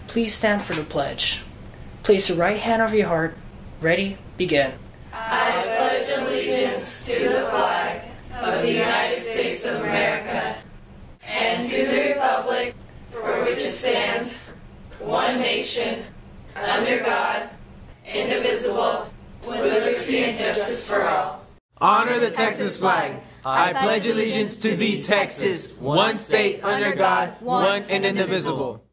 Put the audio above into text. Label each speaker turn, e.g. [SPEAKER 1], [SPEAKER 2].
[SPEAKER 1] Please stand for the pledge. Place your right hand over your heart. Ready, begin.
[SPEAKER 2] I pledge allegiance to the flag of the United States of America and to the republic for which it stands, one nation, under God, indivisible, with liberty and justice for all.
[SPEAKER 3] Honor the Texas flag. I pledge allegiance to thee, Texas, one state under God, one and indivisible.